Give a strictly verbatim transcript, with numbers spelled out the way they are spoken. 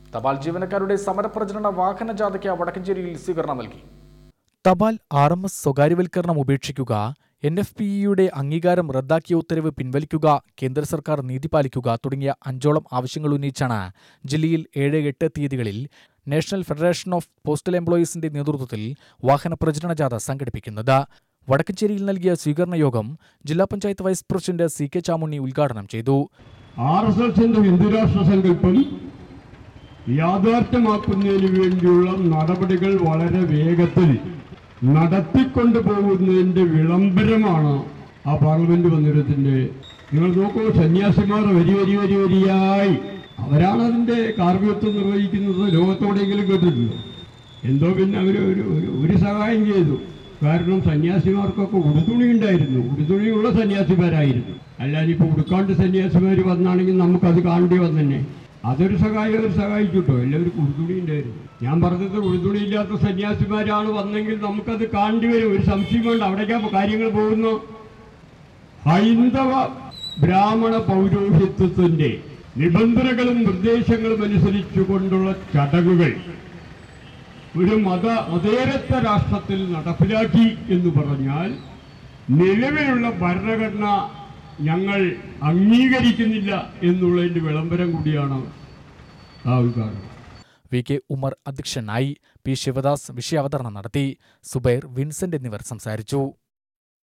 തപാൽ ജീവനക്കാരുടെ സമരപ്രചരണ വാഹന ജാഥയ്ക്ക് വടക്കഞ്ചേരിയിൽ സ്വീകരണം നൽകി. തപാൽ ആർ എം എസ് സ്വകാര്യവൽക്കരണം ഉപേക്ഷിക്കുക, എൻ എഫ് പി ഇയുടെ അംഗീകാരം റദ്ദാക്കിയ ഉത്തരവ് പിൻവലിക്കുക, കേന്ദ്ര സർക്കാർ നീതി പാലിക്കുക തുടങ്ങിയ അഞ്ചോളം ആവശ്യങ്ങൾ ഉന്നയിച്ചാണ് ജില്ലയിൽ ഏഴ് എട്ട് തീയതികളിൽ നാഷണൽ ഫെഡറേഷൻ ഓഫ് പോസ്റ്റൽ എംപ്ലോയീസിന്റെ നേതൃത്വത്തിൽ വാഹന പ്രചരണ ജാഥ സംഘടിപ്പിക്കുന്നത്. വടക്കഞ്ചേരിയിൽ നൽകിയ സ്വീകരണ യോഗം ജില്ലാ panchayat vice president C K Chamunni ഉദ്ഘാടനം ചെയ്തു. ആർ എസ് എസിന്റെ ഹിന്ദുരാഷ്ട്ര സങ്കല്പം യാഥാർത്ഥ്യമാക്കുന്നതിന് വേണ്ടിയുള്ള നടപടികൾ വളരെ വേഗത്തിൽ നടത്തിക്കൊണ്ടുപോകുന്നതിന്റെ വിളംബരമാണ് ആ പാർലമെന്റ് മന്ദിരത്തിന്റെ. നിങ്ങൾ നോക്കൂ, സന്യാസിമാർ വരി വരി വരി വരിയായി അവരാണ് അതിന്റെ കാർമ്മികത്വം നിർവഹിക്കുന്നത്. ലോകത്തോടെങ്കിലും കേട്ടിട്ടുണ്ടോ? എന്തോ പിന്നെ അവർ ഒരു ഒരു സഹായം ചെയ്തു. കാരണം സന്യാസിമാർക്കൊക്കെ ഉടുതുണി ഉണ്ടായിരുന്നു, ഉടുതുണിയുള്ള സന്യാസിമാരായിരുന്നു. അല്ലാതെ ഇപ്പോൾ ഉടുക്കാണ്ട് സന്യാസിമാർ വന്നാണെങ്കിൽ നമുക്കത് കാണേണ്ടി വന്നെ. അതൊരു സഹായം അവർ സഹായിച്ചുട്ടോ. എല്ലാവർക്കും ഉടുതുണി ഉണ്ടായിരുന്നു. ഞാൻ പറഞ്ഞത് ഉടുതുണി ഇല്ലാത്ത സന്യാസിമാരാണ് വന്നെങ്കിൽ നമുക്കത് കാണേണ്ടി വരും. ഒരു സംശയം വേണ്ട. അവിടേക്കാ കാര്യങ്ങൾ പോകുന്നു. ഹൈന്ദവ ബ്രാഹ്മണ പൗരോഹിത്യത്തിന്റെ നിബന്ധനകളും നിർദ്ദേശങ്ങളും അനുസരിച്ചുകൊണ്ടുള്ള ചടങ്ങുകൾ ഒരു മത മതേതര രാഷ്ട്രത്തിൽ നടപ്പിലാക്കി എന്ന് പറഞ്ഞാൽ നിലവിലുള്ള ഭരണഘടന ഞങ്ങൾ അംഗീകരിക്കുന്നില്ല എന്നുള്ളതിന്റെ വിളംബരം കൂടിയാണ് ആ ഉദ്ഘാടനം. വി കെ ഉമർ അധ്യക്ഷനായി. പി ശിവദാസ് വിഷയാവതരണം നടത്തി. സുബൈർ, വിൻസെന്റ് എന്നിവർ സംസാരിച്ചു.